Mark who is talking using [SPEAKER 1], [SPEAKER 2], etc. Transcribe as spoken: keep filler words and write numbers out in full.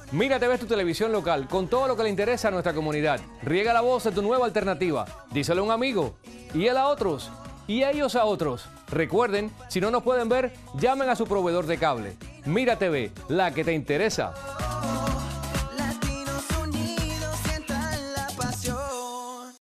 [SPEAKER 1] Mira T V es tu televisión local con todo lo que le interesa a nuestra comunidad. Riega la voz de tu nueva alternativa. Díselo a un amigo. Y él a otros. Y ellos a otros. Recuerden, si no nos pueden ver, llamen a su proveedor de cable. Mira T V, la que te interesa.